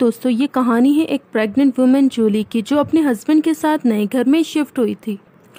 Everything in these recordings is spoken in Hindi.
दोस्तों, ये कहानी है एक प्रेग्नेंट वुमेन जूली की, जो अपने हस्बैंड के साथ नए घर में शिफ्ट हुई थी।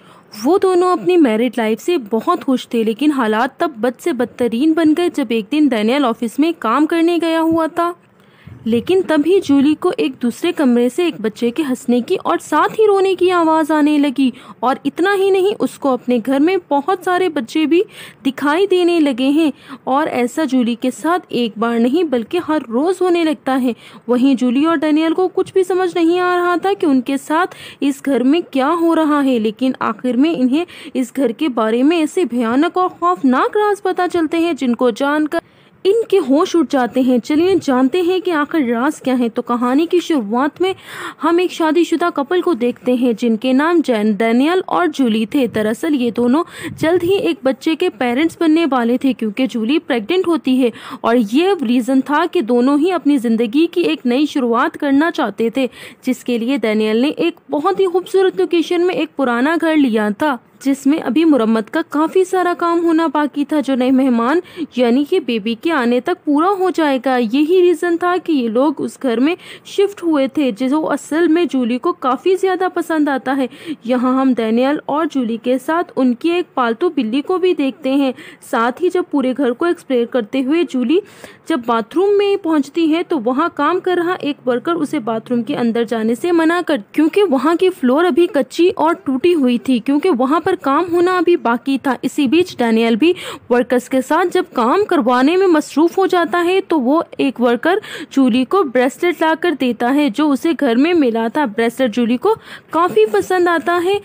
वो दोनों अपनी मैरिड लाइफ से बहुत खुश थे, लेकिन हालात तब बद से बदतरीन बन गए जब एक दिन डैनियल ऑफिस में काम करने गया हुआ था। लेकिन तभी जूली को एक दूसरे कमरे से एक बच्चे के हंसने की और साथ ही रोने की आवाज़ आने लगी। और इतना ही नहीं, उसको अपने घर में बहुत सारे बच्चे भी दिखाई देने लगे हैं। और ऐसा जूली के साथ एक बार नहीं बल्कि हर रोज़ होने लगता है। वहीं जूली और डैनियल को कुछ भी समझ नहीं आ रहा था कि उनके साथ इस घर में क्या हो रहा है। लेकिन आखिर में इन्हें इस घर के बारे में ऐसे भयानक और खौफनाक राज पता चलते हैं, जिनको जानकर इनके होश उड़ जाते हैं। चलिए जानते हैं कि आखिर राज क्या है। तो कहानी की शुरुआत में हम एक शादीशुदा कपल को देखते हैं, जिनके नाम डैनियल और जूली थे। दरअसल ये दोनों जल्द ही एक बच्चे के पेरेंट्स बनने वाले थे, क्योंकि जूली प्रेग्नेंट होती है। और ये रीज़न था कि दोनों ही अपनी ज़िंदगी की एक नई शुरुआत करना चाहते थे, जिसके लिए डैनियल ने एक बहुत ही खूबसूरत लोकेशन में एक पुराना घर लिया था, जिसमें अभी मुरम्मत का काफ़ी सारा काम होना बाकी था, जो नए मेहमान यानी कि बेबी के आने तक पूरा हो जाएगा। यही रीज़न था कि ये लोग उस घर में शिफ्ट हुए थे, जो असल में जूली को काफ़ी ज़्यादा पसंद आता है। यहाँ हम डैनियल और जूली के साथ उनकी एक पालतू बिल्ली को भी देखते हैं। साथ ही जब पूरे घर को एक्सप्लेन करते हुए जूली जब बाथरूम में पहुँचती है, तो वहाँ काम कर रहा एक वर्कर उसे बाथरूम के अंदर जाने से मना कर, क्योंकि वहाँ की फ्लोर अभी कच्ची और टूटी हुई थी, क्योंकि वहाँ पर काम होना अभी बाकी था। इसी बीच डैनियल भी वर्कर्स के साथ जब काम करवाने में मसरूफ हो जाता है, तो वो एक वर्कर जूली को ब्रेसलेट लाकर देता है, जो उसे घर में मिला था। ब्रेसलेट जूली को काफ़ी पसंद आता है,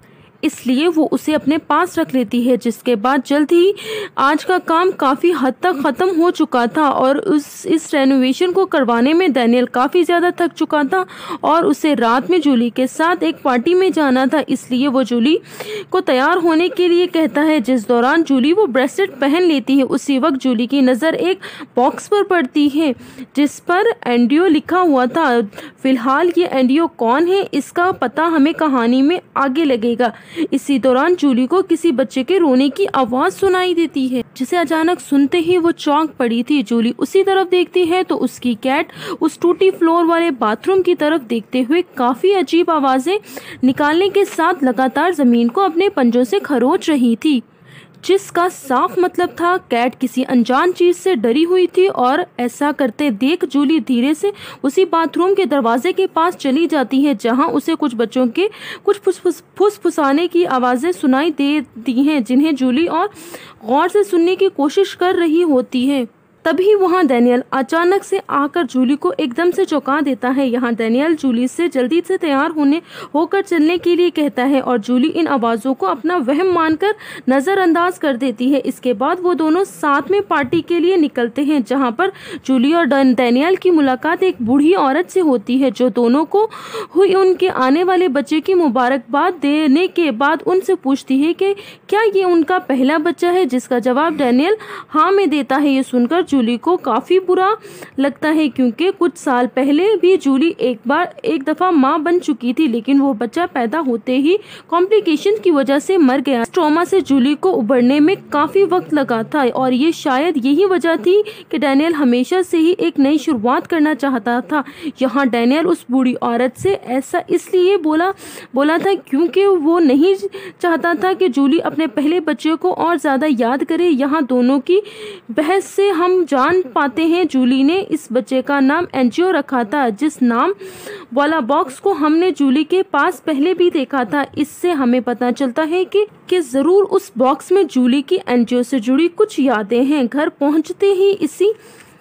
इसलिए वो उसे अपने पास रख लेती है। जिसके बाद जल्द ही आज का काम काफ़ी हद तक ख़त्म हो चुका था, और इस रेनोवेशन को करवाने में डैनियल काफ़ी ज़्यादा थक चुका था, और उसे रात में जूली के साथ एक पार्टी में जाना था। इसलिए वो जूली को तैयार होने के लिए कहता है, जिस दौरान जूली वो ब्रेसलेट पहन लेती है। उसी वक्त जूली की नज़र एक बॉक्स पर पड़ती है, जिस पर एंडियो लिखा हुआ था। फिलहाल ये एंडियो कौन है, इसका पता हमें कहानी में आगे लगेगा। इसी दौरान जूली को किसी बच्चे के रोने की आवाज सुनाई देती है, जिसे अचानक सुनते ही वो चौंक पड़ी थी। जूली उसी तरफ देखती है तो उसकी कैट उस टूटी फ्लोर वाले बाथरूम की तरफ देखते हुए काफी अजीब आवाजें निकालने के साथ लगातार जमीन को अपने पंजों से खरोच रही थी, जिसका साफ मतलब था कैट किसी अनजान चीज से डरी हुई थी। और ऐसा करते देख जूली धीरे से उसी बाथरूम के दरवाजे के पास चली जाती है, जहां उसे कुछ बच्चों के कुछ फुसफुसाने की आवाजें सुनाई देती हैं, जिन्हें जूली और गौर से सुनने की कोशिश कर रही होती है। तभी वहां डैनियल अचानक से आकर जूली को एकदम से चौंका देता है। यहाँ डैनियल जूली से जल्दी से तैयार होकर चलने के लिए कहता है, और जूली इन आवाज़ों को अपना वहम मानकर नज़रअंदाज कर देती है। इसके बाद वो दोनों साथ में पार्टी के लिए निकलते हैं, जहाँ पर जूली और डैनियल की मुलाकात एक बूढ़ी औरत से होती है, जो दोनों को हुई उनके आने वाले बच्चे की मुबारकबाद देने के बाद उनसे पूछती है कि क्या ये उनका पहला बच्चा है, जिसका जवाब डैनियल हाँ में देता है। ये सुनकर जूली को काफ़ी बुरा लगता है, क्योंकि कुछ साल पहले भी जूली एक दफ़ा माँ बन चुकी थी, लेकिन वो बच्चा पैदा होते ही कॉम्प्लिकेशन की वजह से मर गया। ट्रॉमा से जूली को उबरने में काफ़ी वक्त लगा था, और ये शायद यही वजह थी कि डैनियल हमेशा से ही एक नई शुरुआत करना चाहता था। यहाँ डैनियल उस बूढ़ी औरत से ऐसा इसलिए बोला था क्योंकि वो नहीं चाहता था कि जूली अपने पहले बच्चे को और ज़्यादा याद करे। यहाँ दोनों की बहस से हम जान पाते हैं जूली ने इस बच्चे का नाम एंजियो रखा था, जिस नाम वाला बॉक्स को हमने जूली के पास पहले भी देखा था। इससे हमें पता चलता है कि जरूर उस बॉक्स में जूली की एंजियो से जुड़ी कुछ यादें हैं। घर पहुंचते ही इसी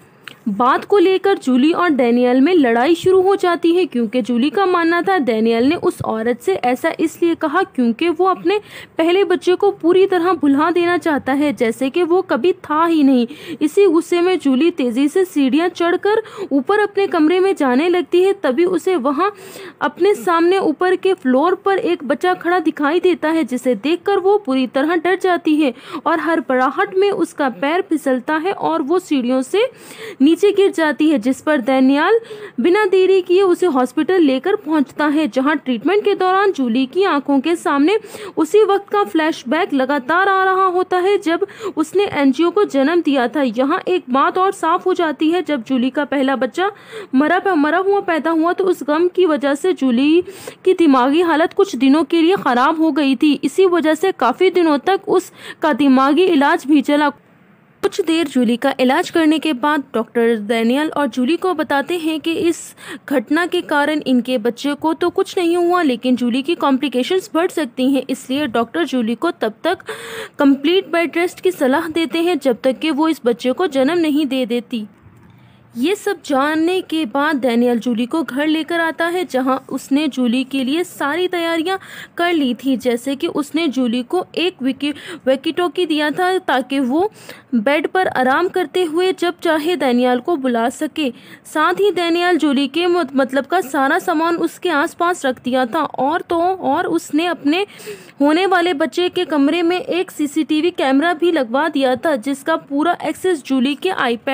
बात को लेकर जूली और डैनियल में लड़ाई शुरू हो जाती है, क्योंकि जूली का मानना था डैनियल ने उस औरत से ऐसा इसलिए कहा क्योंकि वो अपने पहले बच्चे को पूरी तरह भुला देना चाहता है, जैसे कि वो कभी था ही नहीं। इसी गुस्से में जूली तेजी से सीढ़ियां चढ़कर ऊपर अपने कमरे में जाने लगती है। तभी उसे वहां अपने सामने ऊपर के फ्लोर पर एक बच्चा खड़ा दिखाई देता है, जिसे देखकर वो पूरी तरह डर जाती है और हड़बड़ाहट में उसका पैर फिसलता है और वो सीढ़ियों से नीचे गिर जाती है, जिस पर डैनियल बिना देरी किए उसे हॉस्पिटल लेकर पहुंचता है, जहां ट्रीटमेंट के दौरान जूली की आंखों के सामने उसी वक्त का फ्लैशबैक लगातार आ रहा होता है जब उसने एंजियो को जन्म दिया था। यहाँ एक बात और साफ हो जाती है, जब जूली का पहला बच्चा मरा हुआ पैदा हुआ तो उस गम की वजह से जूली की दिमागी हालत कुछ दिनों के लिए खराब हो गई थी। इसी वजह से काफी दिनों तक उसका दिमागी इलाज भी चला। कुछ देर जूली का इलाज करने के बाद डॉक्टर डैनियल और जूली को बताते हैं कि इस घटना के कारण इनके बच्चे को तो कुछ नहीं हुआ, लेकिन जूली की कॉम्प्लिकेशंस बढ़ सकती हैं। इसलिए डॉक्टर जूली को तब तक कंप्लीट बेड रेस्ट की सलाह देते हैं जब तक कि वो इस बच्चे को जन्म नहीं दे देती। ये सब जानने के बाद डैनियल जूली को घर लेकर आता है, जहां उसने जूली के लिए सारी तैयारियां कर ली थी, जैसे कि उसने जूली को एक वॉकी-टॉकी दिया था ताकि वो बेड पर आराम करते हुए जब चाहे डैनियल को बुला सके। साथ ही डैनियल जूली के मतलब का सारा सामान उसके आसपास रख दिया था और उसने अपने होने वाले बच्चे के कमरे में एक सीसीटीवी कैमरा भी लगवा दिया था, जिसका पूरा एक्सेस जूली के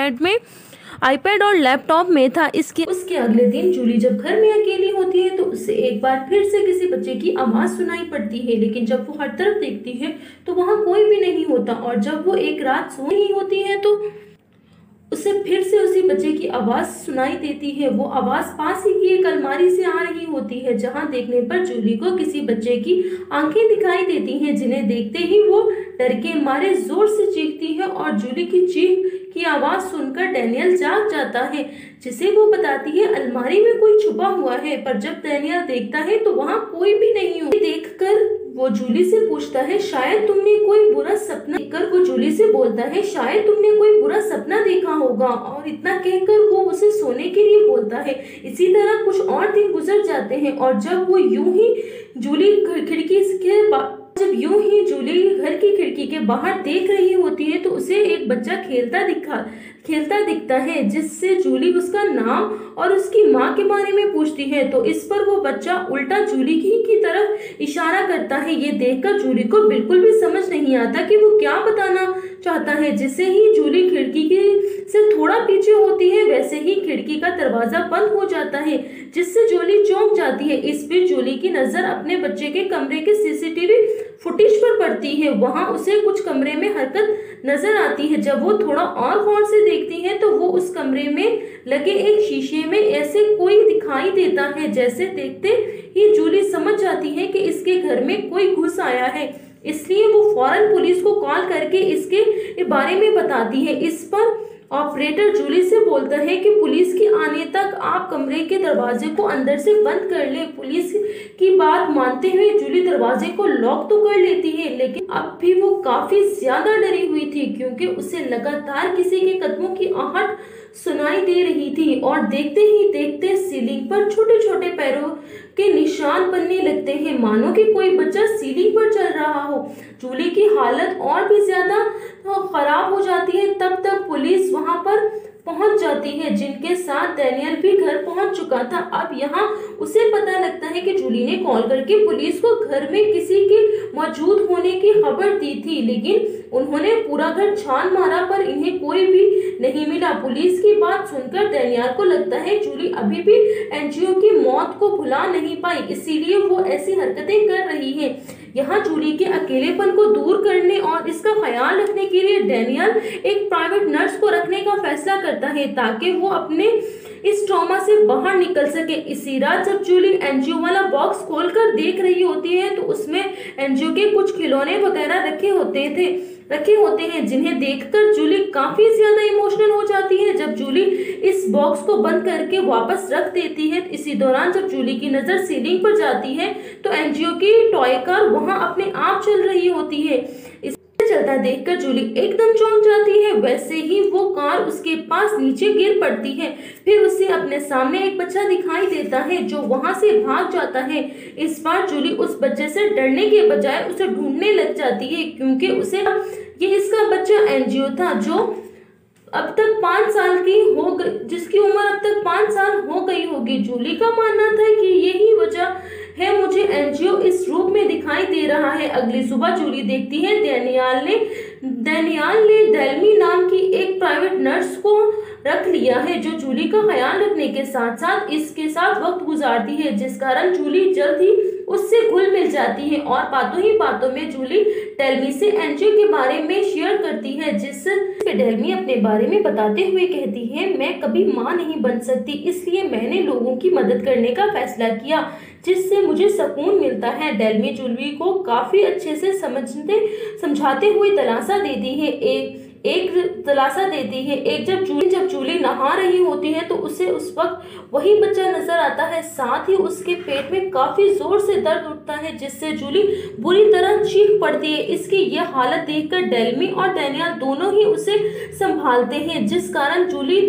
आईपैड और लैपटॉप में था। उसके अगले दिन जूली जब घर में अकेली होती है तो उसे एक बार फिर से किसी बच्चे की आवाज सुनाई पड़ती है, लेकिन जब वो हर तरफ देखती है तो वहाँ कोई भी नहीं होता। और जब वो एक रात सो रही होती है तो उसे फिर से उसी बच्चे की आवाज सुनाई देती है। वो आवाज पास ही की एक अलमारी से आ रही होती है, जहाँ देखने पर जूली को किसी बच्चे की आंखें दिखाई देती हैं, जिन्हें देखते ही वो डर के मारे जोर से चीखती है। और जूली की चीख की आवाज सुनकर डैनियल जाग जाता है, जिसे वो बताती है अलमारी में कोई छुपा हुआ है। पर जब डैनियल देखता है तो वहाँ कोई भी नहीं हो। देखकर वो जूली से पूछता है, शायद तुमने कोई बुरा सपना देखकर वो जूली से बोलता है, शायद तुमने कोई बुरा सपना देखा होगा। और इतना कहकर वो उसे सोने के लिए बोलता है। इसी तरह कुछ और दिन गुजर जाते हैं और जब यूं ही जूली घर की खिड़की के बाहर देख रही होती है तो उसे एक बच्चा खेलता दिखता है, जिससे जूली उसका नाम और उसकी माँ के बारे में पूछती है। तो इस पर वो बच्चा उल्टा जूली की तरफ इशारा करता है। ये देखकर जूली को बिल्कुल भी समझ नहीं आता कि वो क्या बताना चाहता है। जिसे ही जूली खिड़की से थोड़ा पीछे होती है, वैसे ही खिड़की का दरवाजा बंद हो जाता है, जिससे जूली चौंक जाती है। इस बीच जूली की नजर अपने बच्चे के कमरे के सीसीटीवी फुटेज पर पड़ती है। वहां उसे कुछ कमरे में हरकत नजर आती है। जब वो थोड़ा और गौर से देखती है तो वो उस कमरे में लगे एक शीशे में ऐसे कोई दिखाई देता है, जैसे देखते ही जूली समझ जाती है कि इसके घर में कोई घुस आया है। इसलिए वो फौरन पुलिस को कॉल करके इसके बारे में बताती है। इस पर ऑपरेटर जूली से बोलता है कि पुलिस के आने तक आप कमरे के दरवाजे को अंदर से बंद कर ले। पुलिस की बात मानते हुए जूली दरवाजे को लॉक तो कर लेती है, लेकिन अब भी वो काफी ज्यादा डरी हुई थी, क्योंकि उसे लगातार किसी के कदमों की आहट सुनाई दे रही थी। और देखते ही देखते सीलिंग पर छोटे छोटे पैरों के निशान बनने लगते हैं, मानो कि कोई बच्चा सीलिंग पर चल रहा हो। जूली की हालत और भी ज्यादा खराब हो जाती है। तब तक पुलिस वहां पर पहुंच जाती है, जिनके साथ डैनियल भी घर पहुंच चुका था। अब यहाँ उसे पता लगता है कि जूली ने कॉल करके पुलिस को घर में किसी के मौजूद होने की खबर दी थी, लेकिन उन्होंने पूरा घर छान मारा पर इन्हें कोई भी नहीं मिला। पुलिस की बात सुनकर डैनियल को लगता है जूली अभी भी एंजियो की मौत को भुला नहीं पाई, इसीलिए वो ऐसी हरकतें कर रही है। यहाँ जूली के अकेलेपन को दूर करने और इसका ख्याल रखने के लिए डैनियल एक प्राइवेट नर्स को रखने का फैसला करता है, ताकि वो अपने इस ट्रॉमा से बाहर निकल सके। इसी रात जब जूली एनजीओ वाला बॉक्स खोलकर देख रही होती है तो उसमें एनजीओ के कुछ खिलौने वगैरह रखे होते हैं, जिन्हें देखकर जूली काफी ज्यादा इमोशनल हो जाती है। जब जूली इस बॉक्स को बंद करके वापस रख देती है, इसी दौरान जब जूली की नजर सीलिंग पर जाती है तो एनजीओ की टॉय कार वहां अपने आप चल रही होती है। चलता देखकर जूली एकदम चौंक जाती है। वैसे ही वो कार उसके पास नीचे गिर पड़ती है। फिर उसे अपने सामने एक बच्चा दिखाई देता है जो वहां से भाग जाता है। इस बार जूली उस बच्चे से डरने के बजाय उसे ढूंढने लग जाती है, क्योंकि उसे ये इसका बच्चा एनजीओ था जो अब तक 5 साल की हो गई, जिसकी उम्र अब तक 5 साल हो गई होगी। जूली का मानना था कि यही वजह है मुझे एनजीओ इस रूप में दिखाई दे रहा है। अगली सुबह जूली देखती है डैनियल ने डेल्मी नाम की एक प्राइवेट नर्स को रख लिया है, जो जूली का ख्याल रखने के साथ साथ इसके साथ वक्त गुजारती है, जिस कारण जूली जल्द ही उससे घुल मिल जाती है और बातों ही बातों में जूली डेल्मी से एंजियो के बारे में शेयर करती है, जिससे डेल्मी अपने बारे में बताते हुए कहती है, मैं कभी माँ नहीं बन सकती, इसलिए मैंने लोगों की मदद करने का फैसला किया, जिससे मुझे सुकून मिलता है। डेल्मी जूली को काफी अच्छे से समझाते हुए दिलासा देती है। एक जब जूली नहा रही होती है तो उसे उस वक्त वही बच्चा नजर आता है, साथ ही उसके पेट में काफी जोर से दर्द उठता है, जिससे जूली बुरी तरह चीख पड़ती है। इसकी यह हालत देखकर डेल्मी और डैनियल दोनों ही उसे संभालते हैं, जिस कारण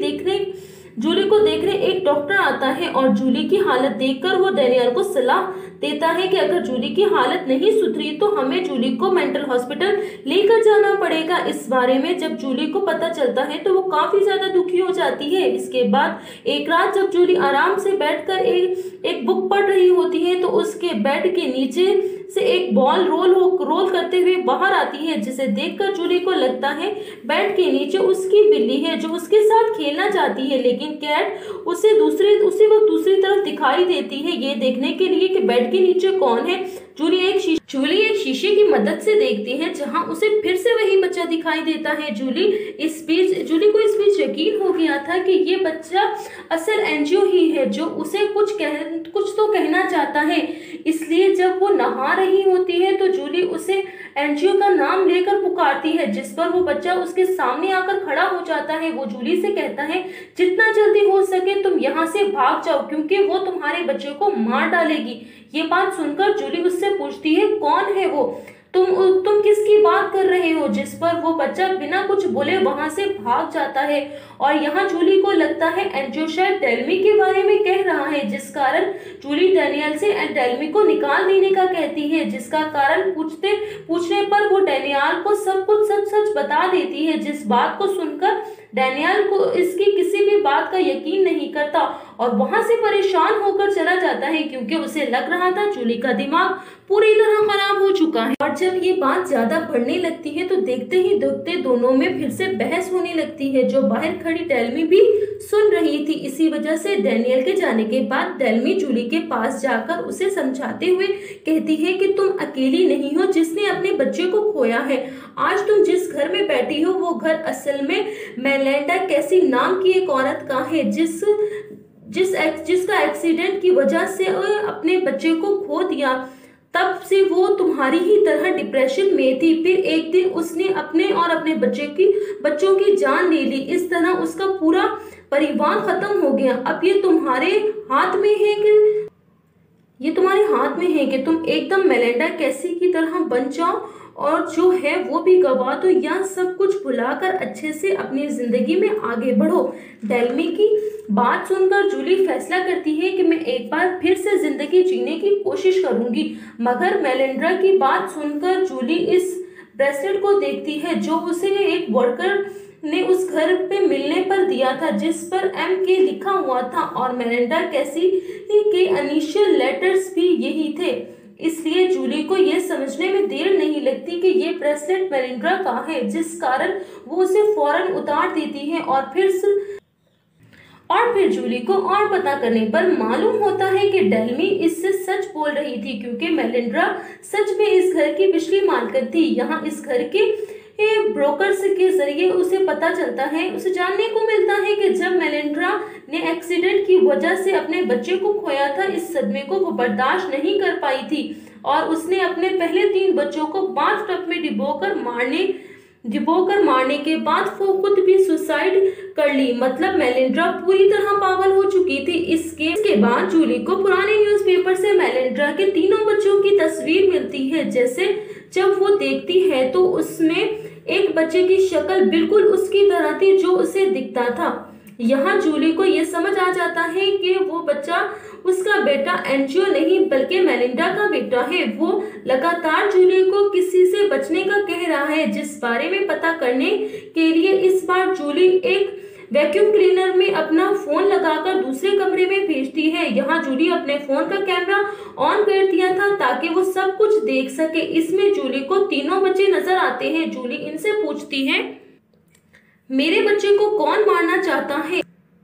जूली को देखने एक डॉक्टर आता है और जूली की हालत देखकर वो डैनियल को सलाह देता है कि अगर जूली की हालत नहीं सुधरी तो हमें जूली को मेंटल हॉस्पिटल लेकर जाना पड़ेगा। इस बारे में जब जूली को पता चलता है तो वो काफी ज्यादा दुखी हो जाती है। इसके बाद एक रात जब जूली आराम से बैठकर एक बुक पढ़ रही होती है तो उसके बेड के नीचे से एक बॉल रोल करते हुए बाहर आती है, जिसे देखकर जूली को लगता है बेड के नीचे उसकी बिल्ली है जो उसके साथ खेलना चाहती है, लेकिन कैट उसी वक्त दूसरी तरफ दिखाई देती है। ये देखने के लिए कि बेड के नीचे कौन है, जूली एक शीशे की मदद से देखती है, जहां उसे फिर से वही बच्चा दिखाई देता है। जूली को इस बीच यकीन हो गया था कि ये बच्चा असल एंजियो ही है, जो उसे कुछ तो कहना चाहता है। इसलिए जब वो नहा रही होती है तो जूली उसे एंजियो का नाम लेकर पुकारती है, जिस पर वो बच्चा उसके सामने आकर खड़ा हो जाता है। वो जूली से कहता है, जितना जल्दी हो सके तुम यहाँ से भाग जाओ, क्योंकि वो तुम्हारे बच्चे को मार डालेगी। ये बात सुनकर जूली उससे पूछती है, कौन है वो, तुम किसकी बात कर रहे हो, जिस पर वो बच्चा बिना कुछ बोले वहां से भाग जाता है। और यहाँ जूली को लगता है एंजियो शायद डेल्मी के बारे में कह रहा है, जिस कारण जूली डैनियल से डेल्मी को निकाल देने का कहती है, जिसका कारण पूछने पर वो डैनियल को सब कुछ सच बता देती है, जिस बात को सुनकर डैनियल को इसकी किसी भी बात का यकीन नहीं करता और वहां से परेशान होकर चला जाता है, क्योंकि उसे लग रहा था जूली का दिमाग पूरी तरह खराब हो चुका है। और जब ये बात ज्यादा बढ़ने लगती है तो देखते ही देखते दोनों में फिर से बहस होने लगती है, जो बाहर खड़ी डेल्मी भी सुन रही थी। इसी वजह से डैनियल के जाने के बाद डेल्मी जूली के पास जाकर उसे समझाते हुए कहती है कि तुम अकेली नहीं हो जिसने अपने बच्चे को खोया है। आज तुम जिस घर में बैठी हो वो घर असल में मेलिंडा कैसी नाम की एक औरत का है, जिसका एक्सीडेंट की वजह से अपने बच्चे को खो दिया। तब से वो तुम्हारी ही तरह डिप्रेशन में थी। फिर एक दिन उसने अपने और अपने बच्चों की जान ले ली। इस तरह उसका पूरा परिवार खत्म हो गया। अब ये तुम्हारे हाथ में है कि तुम एकदम मेलिंडा कैसी की तरह बन जाओ और जो है वो भी गवा दो, या सब कुछ भुलाकर अच्छे से अपनी जिंदगी में आगे बढ़ो। डेल्मी की बात सुनकर जूली फैसला करती है कि मैं एक बार फिर से जिंदगी जीने की कोशिश करूंगी। मगर मेलिंडा की बात सुनकर जूली इस ब्रेसलेट को देखती है, जो उसे एक वर्कर ने उस घर पे मिलने पर दिया था, जिस पर MK लिखा हुआ था और मेलिंडा कैसी के इनिशियल लेटर्स भी यही थे। इसलिए जूली को यह समझने में देर नहीं लगती कि ये ब्रेसलेट मेलिंडा का है, जिस कारण वो उसे फौरन उतार देती है। और फिर जूली को और पता करने पर मालूम होता है कि डेल्मी इससे सच बोल रही थी, क्योंकि मेलिंडा सच में इस घर की पिछली मालकिन थी। यहाँ इस घर के ब्रोकर्स के जरिए उसे जानने को मिलता है कि जब मेलिंडा ने एक्सीडेंट की वजह से अपने बच्चे को खोया था, इस सदमे को वो बर्दाश्त नहीं कर पाई थी और उसने अपने पहले 3 बच्चों को बाथटब में डिबोकर मारने के बाद वो खुद भी सुसाइड कर ली। मतलब मेलिंडा पूरी तरह पागल हो चुकी थी। इसके बाद जूली को पुराने न्यूज़पेपर से मेलिंडा के 3 बच्चों की तस्वीर मिलती है। जैसे जब वो देखती है तो उसमें एक बच्चे की शक्ल बिल्कुल उसकी तरह थी जो उसे दिखता था। यहाँ जूली को ये समझ आ जाता है कि वो बच्चा उसका बेटा एंजियो नहीं बल्कि मेलिंडा का बेटा है। वो लगातार जूली को किसी से बचने का कह रहा है, जिस बारे में पता करने के लिए इस बार जूली एक वैक्यूम क्लीनर में अपना फोन लगाकर दूसरे कमरे में भेजती है। यहाँ जूली अपने फोन का कैमरा ऑन कर दिया था ताकि वो सब कुछ देख सके। इसमें जूली को 3 बच्चे नजर आते हैं। जूली इनसे पूछती है, मेरे बच्चे को कौन मारना चाहता है?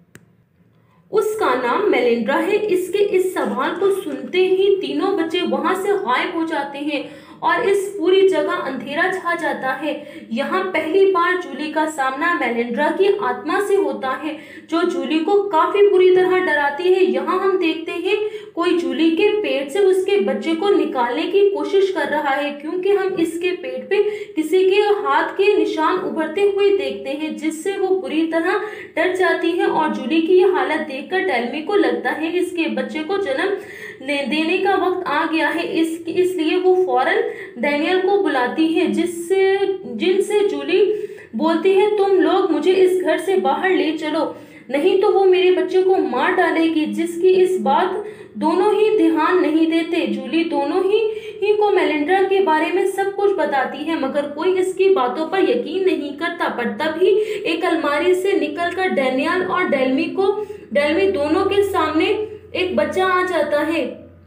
उसका नाम मेलिंड्रा है। इसके इस सवाल को सुनते ही तीनों बच्चे वहां से गायब हो जाते हैं और इस पूरी जगह अंधेरा छा जाता है। यहाँ पहली बार जूली का सामना मेलिंड्रा की आत्मा से होता है, जो जूली को काफी बुरी तरह डराती है। यहाँ हम देखते हैं कोई जूली के पेट से उसके बच्चे को निकालने की कोशिश कर रहा है, क्योंकि हम इसके पेट पे किसी के हाथ के निशान उभरते हुए देखते हैं, जिससे वो बुरी तरह डर जाती है। और जूली की यह हालत देखकर डेल्मी को लगता है इसके बच्चे को जन्म देने का वक्त आ गया है। इसलिए वो फौरन डैनियल को बुलाती है, जिनसे जूली बोलती है, तुम लोग मुझे इस घर से बाहर ले चलो, नहीं तो वो मेरे बच्चे को मार डालेगी। जिसकी इस बात दोनों ही ध्यान नहीं देते। जूली दोनों ही को मेलिंड्रा के बारे में सब कुछ बताती है, मगर कोई इसकी बातों पर यकीन नहीं करता। पर तभी एक अलमारी से निकलकर डैनियल और डेल्मी दोनों के सामने एक बच्चा आ जाता है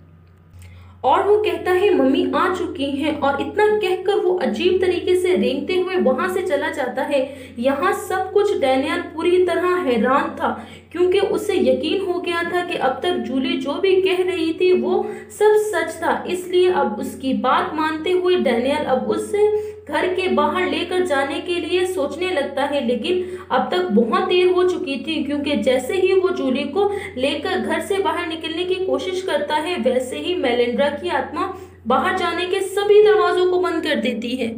और वो कहता है मम्मी आ चुकी हैं, और इतना कहकर वो अजीब तरीके से रेंगते हुए वहां से चला जाता है। यहाँ सब कुछ डैनियल पूरी तरह हैरान था, क्योंकि उसे यकीन हो गया था कि अब तक जूली जो भी कह रही थी वो सब सच था। इसलिए अब उसकी बात मानते हुए डैनियल अब उसे घर के बाहर लेकर जाने के लिए सोचने लगता है, लेकिन अब तक बहुत देर हो चुकी थी, क्योंकि जैसे ही वो जूली को लेकर घर से बाहर निकलने की कोशिश करता है, वैसे ही मेलिंड्रा की आत्मा बाहर जाने के सभी दरवाजों को बंद कर देती है।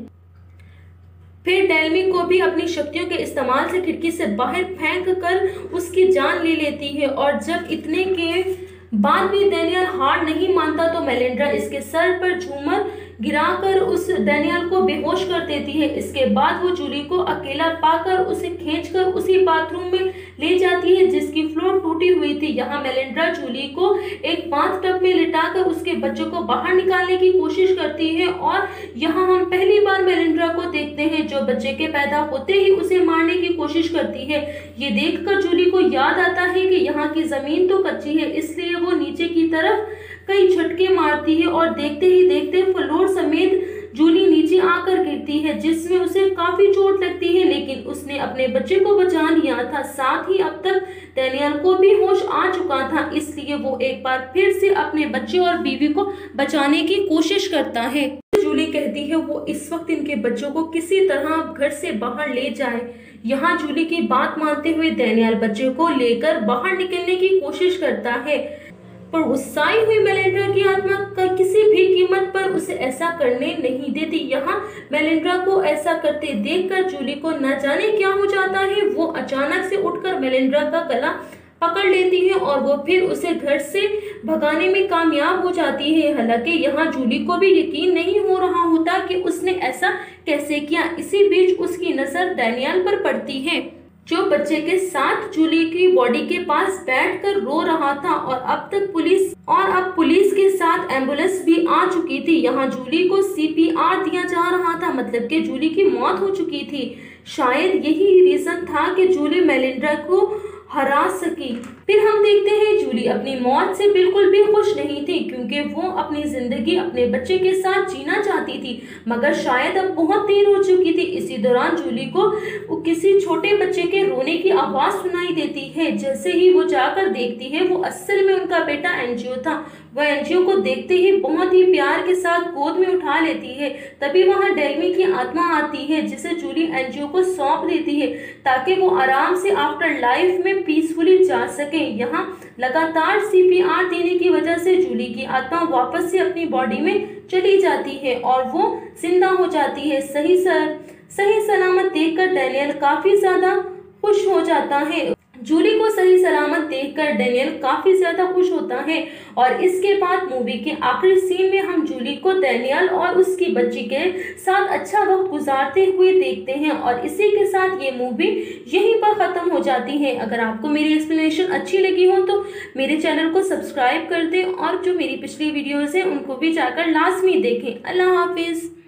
फिर डेल्मी को भी अपनी शक्तियों के इस्तेमाल से खिड़की से बाहर फेंक कर उसकी जान ले लेती है। और जब इतने के बाद भी डैनियल हार नहीं मानता, तो मेलिंड्रा इसके सर पर झूमर गिराकर उस डैनियल को बेहोश कर देती है। इसके बाद वो जूली को अकेला पाकर उसे खींचकर उसी बाथरूम में ले जाती है जिसकी फ्लोर टूटी हुई थी। यहाँ मेलिंड्रा जूली को एक बाथ टब में लिटाकर उसके बच्चे को बाहर निकालने की कोशिश करती है, और यहाँ हम पहली बार मेलिंड्रा को देखते हैं, जो बच्चे के पैदा होते ही उसे मारने की कोशिश करती है। ये देखकर जूली को याद आता है कि यहाँ की जमीन तो कच्ची है, इसलिए वो नीचे की तरफ कई झटके मारती है, और देखते ही देखते फ्लोर समेत जूली नीचे आकर गिरती है, जिसमें उसे काफी चोट लगती है, लेकिन उसने अपने बच्चे को बचा लिया था। साथ ही अब तक डैनियल को भी होश आ चुका था, इसलिए वो एक बार फिर से अपने बच्चे और बीवी को बचाने की कोशिश करता है। जूली कहती है वो इस वक्त इनके बच्चों को किसी तरह घर से बाहर ले जाए। यहाँ जूली की बात मानते हुए डैनियल बच्चे को लेकर बाहर निकलने की कोशिश करता है, पर गुस्साई हुई मेलिंड्रा की आत्मा किसी भी कीमत पर उसे ऐसा करने नहीं देती। यहाँ मेलिंड्रा को ऐसा करते देखकर जूली को न जाने क्या हो जाता है। वो अचानक से उठकर मेलिंड्रा का गला पकड़ लेती है और वो फिर उसे घर से भगाने में कामयाब हो जाती है। हालांकि यहाँ जूली को भी यकीन नहीं हो रहा होता कि उसने ऐसा कैसे किया। इसी बीच उसकी नजर डैनियल पर पड़ती है, जो बच्चे के साथ जूली की बॉडी के पास बैठकर रो रहा था, और अब पुलिस के साथ एम्बुलेंस भी आ चुकी थी। यहाँ जूली को CPR दिया जा रहा था, मतलब कि जूली की मौत हो चुकी थी। शायद यही रीजन था कि जूली मेलिंड्रा को हरा सकी। फिर हम देखते हैं जूली अपनी मौत से बिल्कुल भी खुश नहीं थी, क्योंकि वो अपनी जिंदगी अपने बच्चे के साथ जीना चाहती थी, मगर शायद अब बहुत देर हो चुकी थी। इसी दौरान जूली को किसी छोटे बच्चे के रोने की आवाज सुनाई देती है। जैसे ही वो जाकर देखती है, वो असल में उनका बेटा एंजियो था। वह एंजियो को देखते ही बहुत ही प्यार के साथ गोद में उठा लेती है। तभी वहाँ डेल्मी की आत्मा आती है, जिसे जूली एंजियो को सौंप देती है, ताकि वो आराम से आफ्टर लाइफ में पीसफुली जा सके। यहाँ लगातार CPR देने की वजह से जूली की आत्मा वापस से अपनी बॉडी में चली जाती है और वो जिंदा हो जाती है। सही सलामत देखकर डैनियल काफी ज्यादा खुश हो जाता है। जूली को सही सलामत देखकर डैनियल काफी ज्यादा खुश होता है, और इसके बाद मूवी के आखिरी सीन में हम जूली को डैनियल और उसकी बच्ची के साथ अच्छा वक्त गुजारते हुए देखते हैं। और इसी के साथ ये मूवी यहीं पर खत्म हो जाती है। अगर आपको मेरी एक्सप्लेनेशन अच्छी लगी हो तो मेरे चैनल को सब्सक्राइब कर दें, और जो मेरी पिछली वीडियोज हैं उनको भी जाकर लाजमी देखें। अल्लाह हाफिज।